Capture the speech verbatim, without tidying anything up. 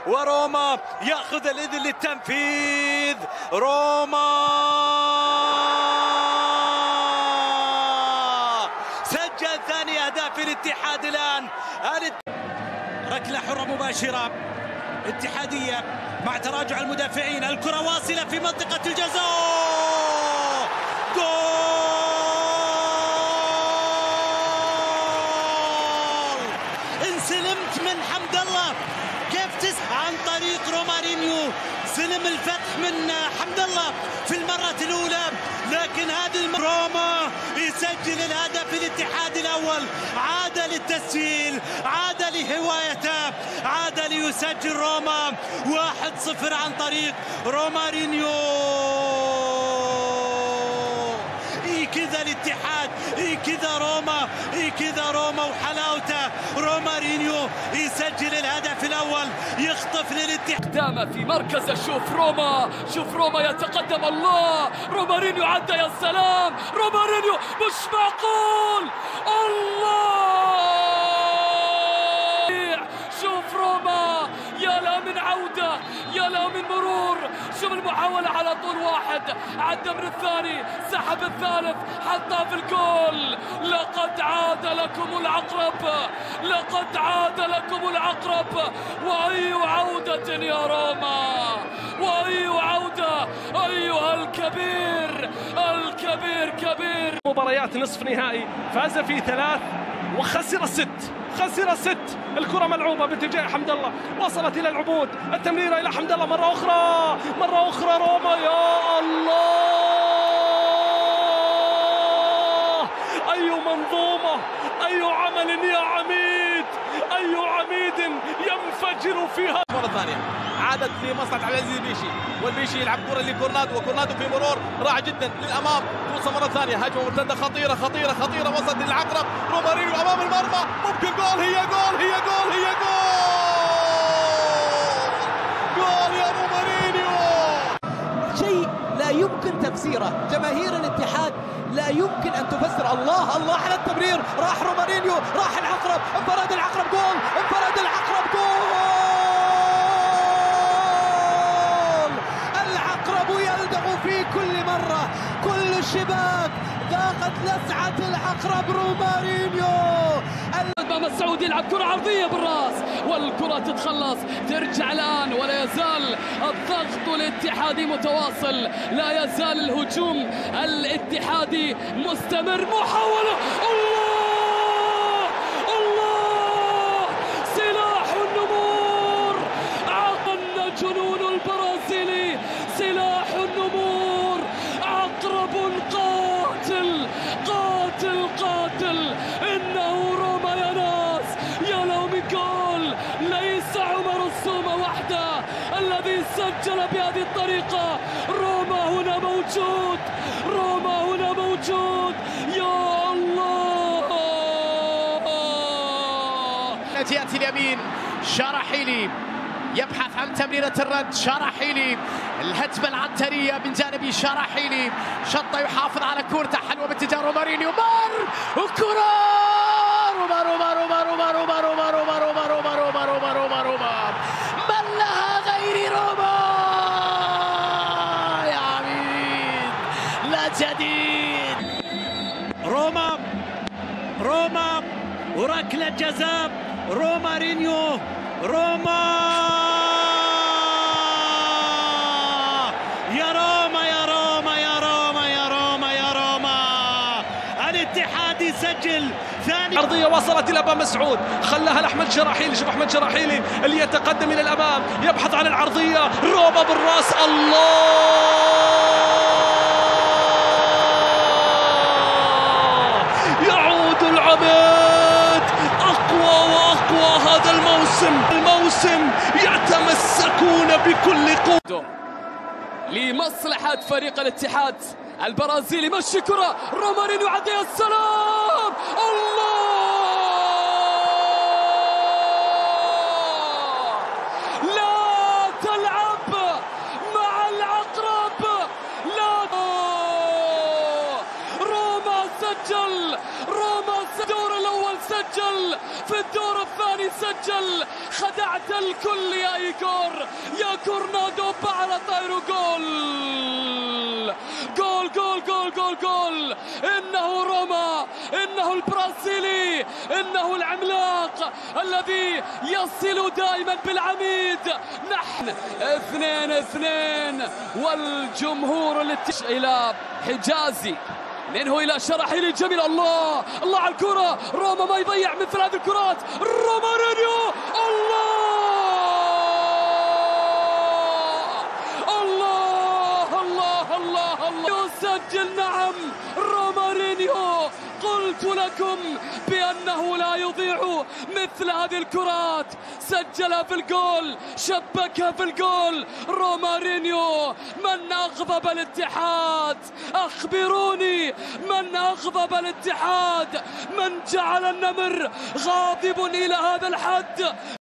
وروما يأخذ الإذن للتنفيذ. روما سجل ثاني أهداف الاتحاد الآن. ركلة حرة مباشرة اتحادية مع تراجع المدافعين. الكرة واصلة في منطقة الجزاء. جول! انسلمت من حمد الله. كيف تسعى عن طريق رومارينيو. سلم الفتح من حمد الله في المرة الأولى، لكن هذه المرة روما يسجل الهدف الاتحاد الأول. عاد للتسجيل، عاد لهوايته، عاد ليسجل روما واحد صفر عن طريق رومارينيو. اي كذا الاتحاد، اي كذا روما، اي كذا روما وحلاوته. رومارينيو يسجل الهدف الاول، يخطف للاتحاد. قدامه في مركزه. شوف روما، شوف روما يتقدم. الله، رومارينيو عدى، يا سلام. رومارينيو مش معقول. الله، شوف روما، يا لا من عودة، يا لا من مرور. شوف المحاولة على طول واحد، عدى من الثاني، سحب الثالث، حطها في الجول. لقد عاد لكم العقرب، لقد عاد لكم العقرب. وأي عودة يا روما، وأي عودة أيها الكبير، الكبير كبير. مباريات نصف نهائي فاز في ثلاث وخسر ست، خسر ست. الكرة ملعوبة باتجاه حمد الله، وصلت إلى العبود. التمريرة إلى حمد الله مرة أخرى، مرة أخرى روما. يا الله، أي منظومة، أي عمل يا عميد، أي عميد ينفجر فيها. مرة ثانية عادت لمصلحة عبد العزيز البيشي، والبيشي يلعب كرة لكورنادو، وكورنادو في مرور رائع جدا للأمام. توصل مرة ثانية، هجمة مرتدة خطيرة خطيرة خطيرة، وصلت للعقرب. رومارينيو أمام المرمى، ممكن جول. هي جول، هي جول، هي جول. جول يا رومارينيو. شيء لا يمكن تفسيره. جماهير الاتحاد لا يمكن أن تفسر. الله الله على التمرير، راح رومارينيو، راح العقرب، انفرد العقرب، جول، انفرد العقرب، جول. العقرب يلدغ في كل مرة، كل الشباك ذاقت لسعة العقرب. رومارينيو. امام السعودي يلعب كرة عرضية بالراس، والكرة تتخلص، ترجع الآن، ولا يزال الضغط الاتحادي متواصل، لا يزال الهجوم الاتحادي مستمر. محاولة، الله الله، سلاح النمور. عقل جنون البرازيلي، سلاح النمور. عقرب قاتل قاتل قاتل. إنه روما يا ناس، يا لو من جول. ليس عمر السومة وحده الذي سجل بهذه الطريقة. روما هنا موجود، روما هنا موجود. يا الله. يأتي اليمين، شراحيلي يبحث عن تمريرة الرد. شراحيلي، الهجمة العنترية من جانب شراحيلي، شطة يحافظ على كورته، حلوة باتجاه رومارينيو. مر وكرة روما روما روما روما روما روما روما روما روما روما روما روما روما. من لها غير روما يا عميد، لا جديد. روما روما وركلة جزاء. رومارينيو. روما يا روما يا روما يا روما يا روما يا روما. الاتحاد يسجل ثاني. عرضية وصلت إلى أبا مسعود، خلاها لأحمد شراحيلي. شوف أحمد شراحيلي اللي يتقدم إلى الأمام، يبحث عن العرضية. روما بالراس. الله، يعود العميد أقوى وأقوى. هذا الموسم، الموسم يتمسكون بكل قوة لمصلحة فريق الاتحاد البرازيلي. مشي كرة، رومارينيو عدى، يا سلام. الله، لا تلعب مع العقرب، لا. روما سجل، روما الدور الأول سجل، في الدور الثاني سجل. خدعت الكل يا إيكور، يا كورنادو على طايرو. جول جول جول جول جول جول. إنه روما، إنه البرازيلي، إنه العملاق الذي يصل دائما بالعميد. نحن اثنين اثنين والجمهور الاتش... إلى حجازي، منه إلى شرحيلي. جميل، الله الله على الكرة. روما ما يضيع مثل هذه الكرات. رومارينيو، الله الله الله الله الله يسجل. نعم رومارينيو، قلت لكم بأنه لا يضيع مثل هذه الكرات. سجلها في الجول، شبكها في الجول. رومارينيو، من أغضب الاتحاد؟ أخبروني من أغضب الاتحاد؟ من جعل النمر غاضب إلى هذا الحد؟